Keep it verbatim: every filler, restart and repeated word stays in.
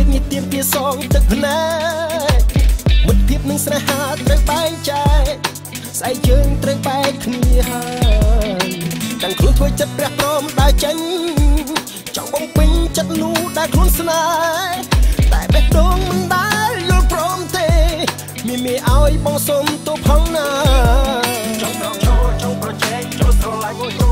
ជាតិនេះទៀមទាសងទឹកភ្នែកមិត្តភាពនឹងស្នេហាត្រូវបែងចែកស្អែកយើងត្រូវបែកគ្នាហើយតាំងខ្លួនធ្វើចិត្តព្រះព្រមដើរចេញចង់បំពេញចិត្តនោះដែលខ្លួនស្នេហ៍តែបេះដូងមិនដែលយល់ព្រមទេមានមេឲ្យបងសុំទោសផងណាចង់ប្រជោចង់ប្រជែងចូលស្រឡាញ់